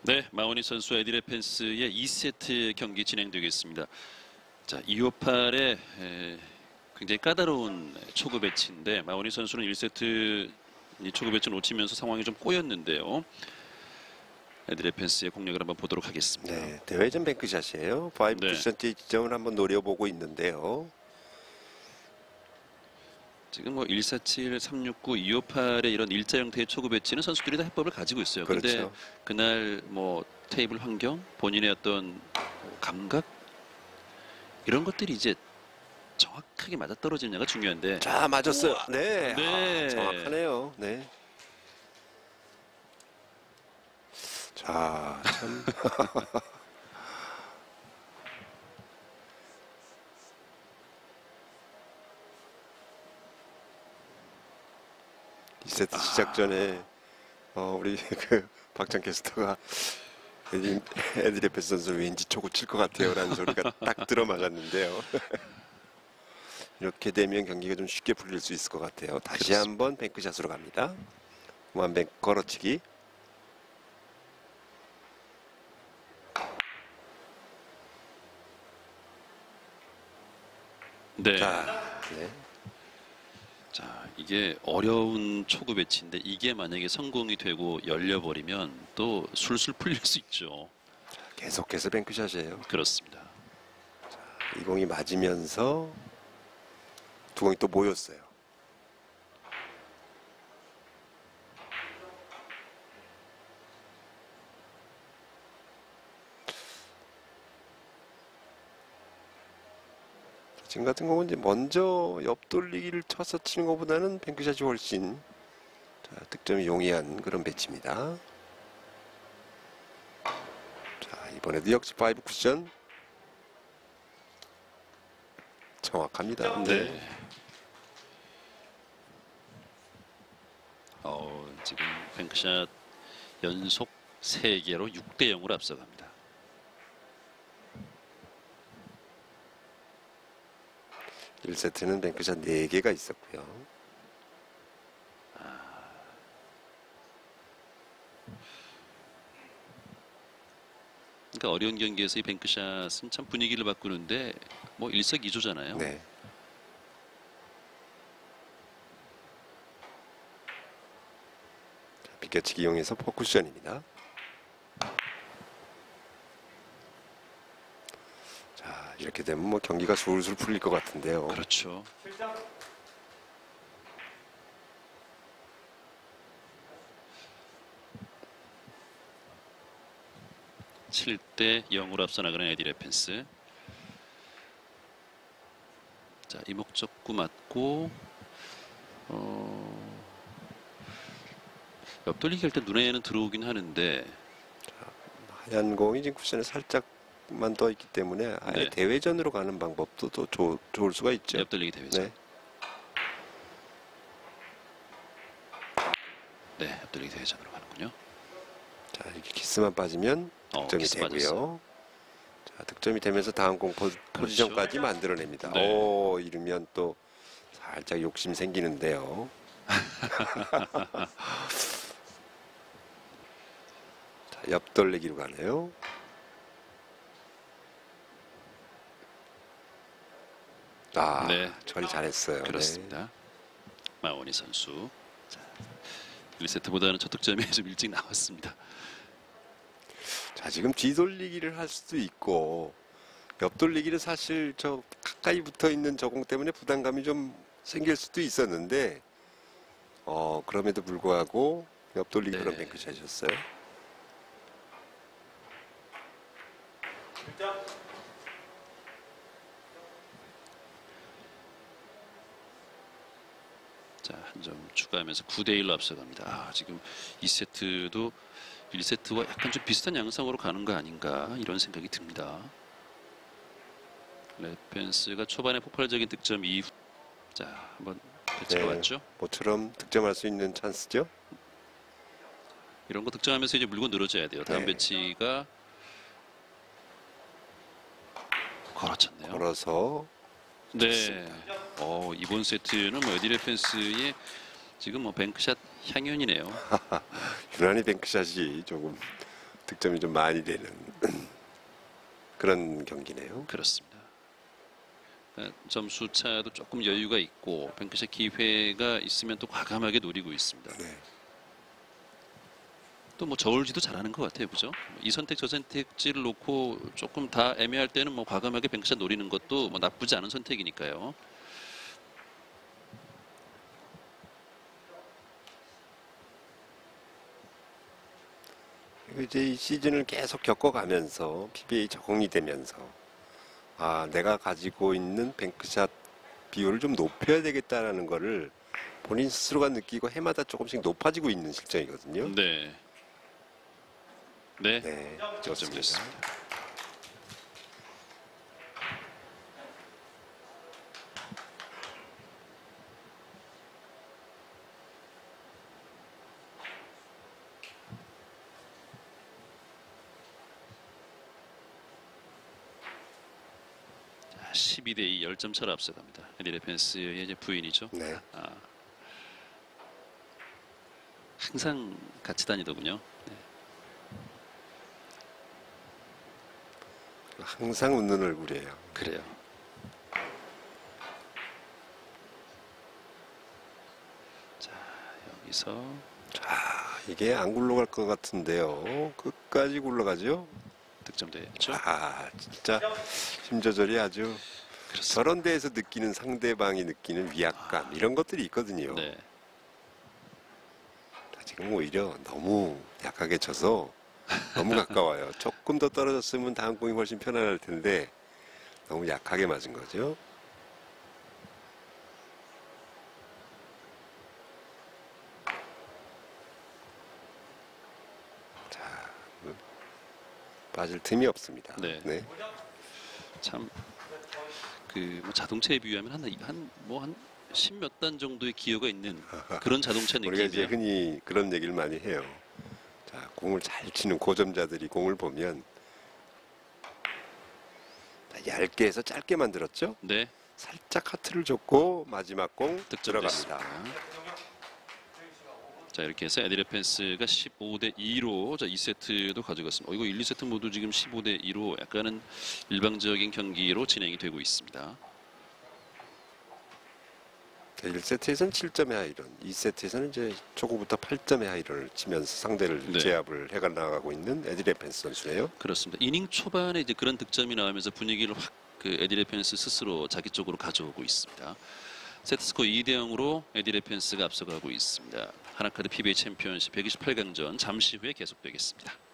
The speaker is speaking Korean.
네, 마오니 선수 에디 레펜스의 2세트 경기 진행되겠습니다. 자, 258의 굉장히 까다로운 초구 배치인데 마오니 선수는 1세트 이 초구 배치 놓치면서 상황이 좀 꼬였는데요. 에디 레펜스의 공략을 한번 보도록 하겠습니다. 네, 대회전 뱅크샷이에요. 5%의 지점을 한번 노려보고 있는데요. 지금 뭐 147, 369, 258의 이런 일자 형태의 초구 배치는 선수들이 다 해법을 가지고 있어요. 그런데 그렇죠. 그날 뭐 테이블 환경, 본인의 어떤 감각 이런 것들이 이제 정확하게 맞아떨어지느냐가 중요한데. 자, 맞았어요. 네, 네. 정확하네요. 네. 자, 참. 2세트 시작 전에 우리 그 박찬 캐스터가 에디 레펜스 선수 왠지 초구 칠 것 같아요라는 소리가 딱 들어맞았는데요. 이렇게 되면 경기가 좀 쉽게 풀릴 수 있을 것 같아요. 다시 그렇습니다. 한번 뱅크샷으로 갑니다. 완뱅 걸어치기. 네. 네. 자, 이게 어려운 초구 배치인데 이게 만약에 성공이 되고 열려버리면 또 술술 풀릴 수 있죠. 계속해서 뱅크샷이에요. 그렇습니다. 이 공이 맞으면서 두 공이 또 모였어요. 지금 같은 경우는 이제 먼저 옆돌리기를 쳐서 치는 것보다는 뱅크샷이 훨씬 득점이 용이한 그런 배치입니다. 자, 이번에도 역시 5 쿠션 정확합니다. 네. 지금 뱅크샷 연속 3개로 6대 0으로 앞서갑니다. 네. 1세트는 뱅크샷 4개가 있었고요. 그러니까 어려운 경기에서 이 뱅크샷은 참 분위기를 바꾸는데 뭐 일석이조잖아요. 네. 비껴치기 이용해서 포쿠션입니다. 자, 이렇게 되면 뭐 경기가 술술 풀릴 것 같은데요. 그렇죠. 칠 대 0으로 앞서 나가는 에디 레펜스. 자, 이목적구 맞고 옆돌리기 할 때 눈에는 들어오긴 하는데 하얀 공이 지금 쿠션에 살짝만 떠 있기 때문에 아예 네. 대회전으로 가는 방법도 또 좋을 수가 있죠. 옆돌리기 대회전. 네. 네, 옆돌리기 대회전으로 가는군요. 자, 이렇게 키스만 빠지면 득점이 키스 되고요. 빠졌어요. 자, 득점이 되면서 다음 공 포지션까지 만들어냅니다. 네. 오, 이러면 또 살짝 욕심 생기는데요. 자, 옆돌리기로 가네요. 아, 네. 처리 잘했어요. 그렇습니다. 마오니 선수. 자, 1세트보다는 첫 득점이 좀 일찍 나왔습니다. 자, 지금 뒤돌리기를 할 수도 있고 옆돌리기를 사실 저 가까이 붙어 있는 저 공 때문에 부담감이 좀 생길 수도 있었는데 그럼에도 불구하고 옆돌리기 그런 뱅크샷이었어요. 자, 한 점 추가하면서 9대 1로 앞서갑니다. 지금 2세트도 1세트와 약간 좀 비슷한 양상으로 가는 거 아닌가 이런 생각이 듭니다. 레펜스가 초반에 폭발적인 득점 이후 자, 한번 배치가 왔죠. 모처럼 득점할 수 있는 찬스죠. 이런 거 득점하면서 이제 물고 늘어져야 돼요. 다음 네. 배치가 걸어쳤네요. 걸어서 네. 이번 세트는 뭐 에디 레펜스의 지금 뭐 뱅크샷 향연이네요. 유난히 뱅크샷이 조금 득점이 좀 많이 되는 그런 경기네요. 그렇습니다. 점수 차도 조금 여유가 있고 뱅크샷 기회가 있으면 또 과감하게 노리고 있습니다. 네. 또 뭐 저울지도 잘하는 것 같아요, 그죠? 이 선택 저 선택지를 놓고 조금 다 애매할 때는 뭐 과감하게 뱅크샷 노리는 것도 뭐 나쁘지 않은 선택이니까요. 그리고 이제 이 시즌을 계속 겪어가면서 PBA 적응이 되면서 아, 내가 가지고 있는 뱅크샷 비율을 좀 높여야 되겠다라는 거를 본인 스스로가 느끼고 해마다 조금씩 높아지고 있는 실정이거든요. 네. 네. 네, 득점 좋습니다. 됐습니다. 자, 12대 2 10점 차로 앞서갑니다. 에디 레펜스의 이제 부인이죠. 네. 아, 항상 같이 다니더군요. 네. 항상 웃는 얼굴이에요. 그래요. 자, 여기서 아, 이게 안 굴러갈 것 같은데요. 끝까지 굴러가죠. 득점됐죠. 아, 진짜 힘 조절이 아주 그렇습니다. 저런 데에서 느끼는 상대방이 느끼는 위압감 이런 것들이 있거든요. 네. 지금 오히려 너무 약하게 쳐서 너무 가까워요. 조금 더 떨어졌으면 다음 공이 훨씬 편안할 텐데 너무 약하게 맞은 거죠. 자, 빠질 틈이 없습니다. 네. 네. 참 그 뭐 자동차에 비유하면 한 10몇 단 정도의 기어가 있는 그런 자동차 우리가 이제 느낌이에요. 흔히 그런 얘기를 많이 해요. 자, 공을 잘 치는 고점자들이 공을 보면 얇게 해서 짧게 만들었죠. 네, 살짝 하트를 줬고 마지막 공 득점됐습니다. 들어갑니다. 자, 이렇게 해서 에디 레펜스가 15대 2로 자 2세트도 가져갔습니다. 이거 1, 2세트 모두 지금 15대 2로 약간은 일방적인 경기로 진행이 되고 있습니다. 1세트에서는 7점의 하이런, 2세트에서는 이제 초구부터 8점의 하이런을 치면서 상대를 네. 제압을 해가 나가고 있는 에디 레펜스 선수네요. 그렇습니다. 이닝 초반에 이제 그런 득점이 나오면서 분위기를 확 그 에디 레펜스 스스로 자기 쪽으로 가져오고 있습니다. 세트스코어 2대 0으로 에디 레펜스가 앞서가고 있습니다. 하나카드 PBA 챔피언십 128강전 잠시 후에 계속되겠습니다.